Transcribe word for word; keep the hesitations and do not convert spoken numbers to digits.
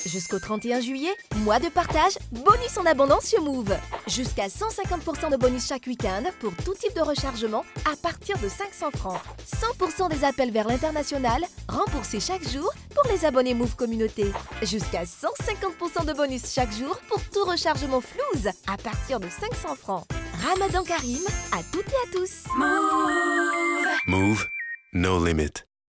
Jusqu'au trente et un juillet, mois de partage, bonus en abondance sur Move. Jusqu'à cent cinquante pour cent de bonus chaque week-end pour tout type de rechargement à partir de cinq cents francs. cent pour cent des appels vers l'international remboursés chaque jour pour les abonnés Move Communauté. Jusqu'à cent cinquante pour cent de bonus chaque jour pour tout rechargement Flouze à partir de cinq cents francs. Ramadan Karim à toutes et à tous. Move, no limit.